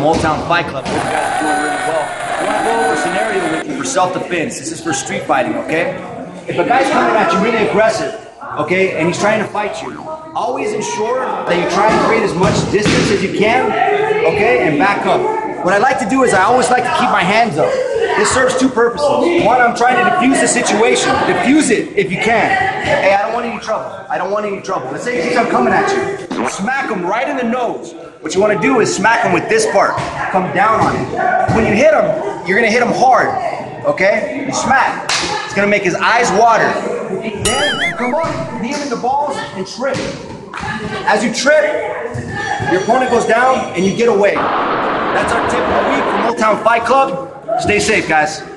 Motown Fight Club. Hope you guys are doing really well. I want to go over a scenario with you for self-defense. This is for street fighting, okay? If a guy's coming at you really aggressive, okay, and he's trying to fight you, always ensure that you try and create as much distance as you can, okay, and back up. What I like to do is I always like to keep my hands up. This serves two purposes. One, I'm trying to diffuse the situation. Diffuse it if you can. Hey, I don't want any trouble. I don't want any trouble. Let's say he keeps on coming at you. Smack him right in the nose. What you want to do is smack him with this part. Come down on it. When you hit him, you're going to hit him hard. Okay? You smack. It's going to make his eyes water. Then you come up, knee him in the balls, and trip. As you trip, your opponent goes down and you get away. That's our tip of the week from Motown Fight Club. Stay safe, guys.